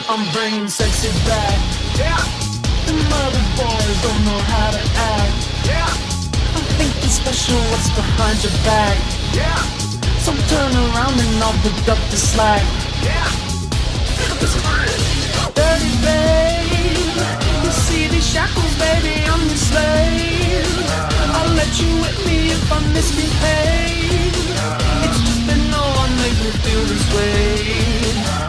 I'm bringing sexy back. Yeah. The mother boys don't know how to act. Yeah. I think it's special what's behind your back. Yeah. So turn around and I'll pick up the slack. Yeah. Dirty babe, you see these shackles, baby, I'm your slave. I'll let you whip me if I misbehave. It's just that no one makes me feel this way.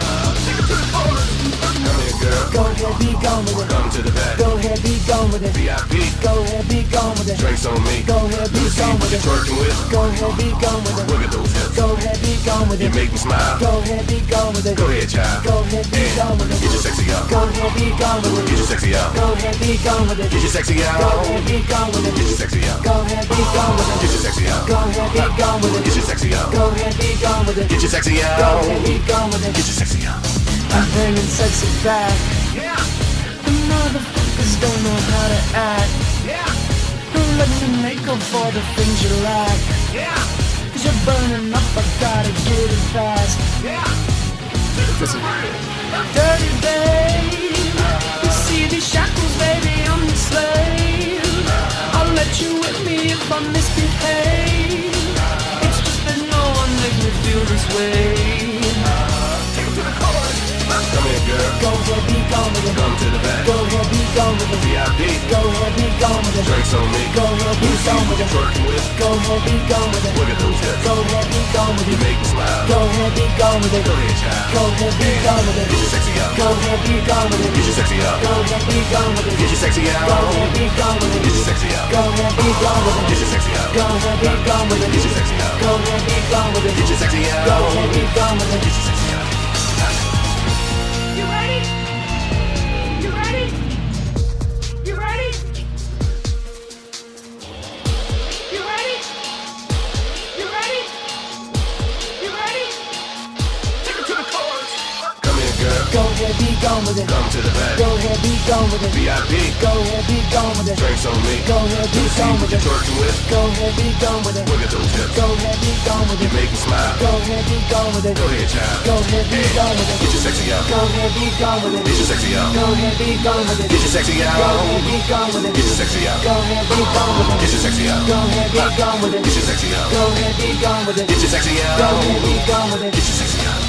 Go ahead, be gone with it. Come to the back. Go ahead, be gone with it. VIP. Go ahead, be gone with it. Drinks on me. Go ahead, be gone with it. Twerking with. Go ahead, be gone with it. Look at those hips. Go ahead, be gone with You it. make me smile. Go ahead, be gone with it. Go ahead, child. Go ahead, be gone with it. Get your sexy out. Go ahead, be gone with it. Get your sexy out. Go ahead, be gone with it. Get your sexy out. Go ahead, be gone with it. Get your sexy out. Go ahead, be gone with it. Get your sexy out. Go ahead, be gone with it. Get your sexy out. Go ahead, be gone with it. Get your sexy Go out. ahead, be gone with it. Get your sexy out. I'm bringing sexy back. Yeah. The motherfuckers don't know how to act. Yeah. Don't let me make up for the things you lack. Yeah. Cause you're burning up, I gotta get it fast. Yeah. Dirty babe, you see these shackles, baby, I'm your slave. I'll let you whip me if I misbehave. It's just that no one makes me feel this way. Come here, girl. Go ahead, be gone with it. Come to the back. Go ahead, be gone with it. VIP. Go ahead, be gone with it. Drinks on me. Go ahead, be gone with it. Twerking with. Go ahead, be gone with it. Look at those hips. Go ahead, be gone with You it. make me smile. Go ahead, be gone with it. Go ahead, child. Go ahead, be gone with it. Get your sexy out. Go ahead, be gone with it. Get your sexy out. Go ahead, be gone with it. Get your sexy out. Go ahead, be gone with it. Get your sexy out. Go ahead, be gone with it. Get your sexy out. Go ahead, be gone with it. Get your sexy out. Go ahead, be gone with it. Get your sexy out. Go ahead, be gone with it. Get your sexy out. You ready? You ready? You ready? You ready? You ready? You ready? Take it to the chorus. Come here, girl. Go ahead, be gone with it. Come to the back. Go ahead, be gone with it. VIP. Go ahead, be gone with it. Drinks on me. Go ahead, be gone with You it. twerking with. Go ahead, be gone with it. Look at those hips. Go ahead, be gone with You it. make me smile. Go ahead, be gone with it. Go ahead, child. Go ahead, be gone with it. Get your sexy out. Go ahead, be gone with it. Get your sexy out. Go ahead, be gone with it. Get your sexy out. Go ahead, be gone with it. Get your sexy out. Go ahead, be gone with it. Get your sexy out. Go ahead, be gone with it. Get your sexy out. Go ahead, be gone with it. Get your sexy out. Go ahead, be gone with it. Get your sexy out.